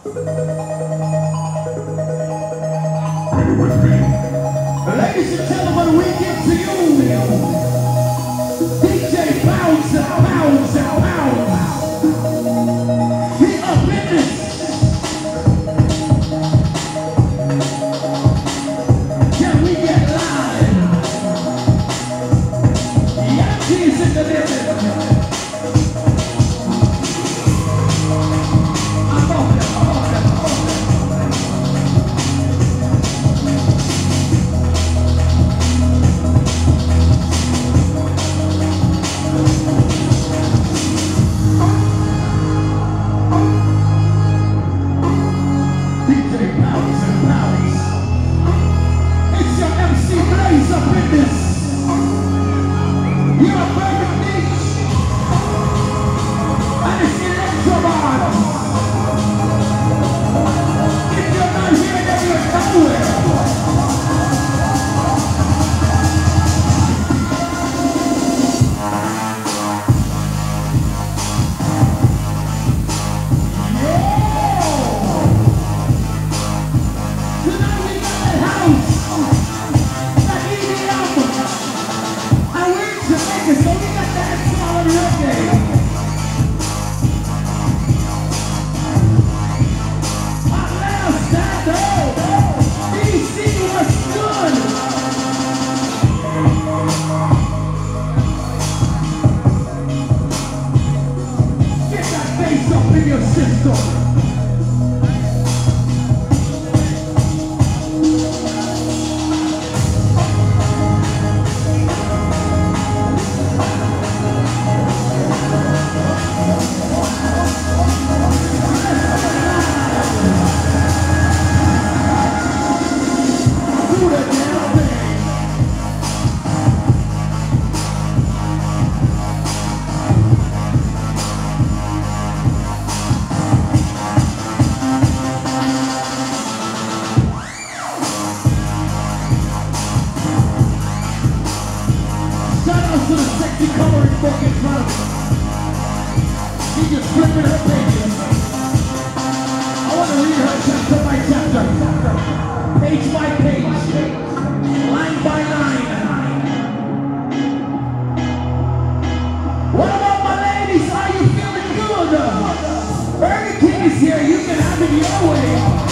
Ready with me? Ladies and gentlemen, we give to you DJ Pounds and Pounds and Pounds. We up in this. Can we get live? Yankees in the building. Up in this. You're a Bourbon Beach. And it's electro bar. If you're not here, then you're nowhere. Tonight we got the house. Jamaica, so we got that solid reggae. Atlanta, stand up. DC was good. Get that bass up in your system. To the sexy coloring book in front of me. She just flipping her pages. I want to read her chapter by chapter, page by page, line by line. What about my ladies? Are you feeling good? Burger King is here. You can have it your way.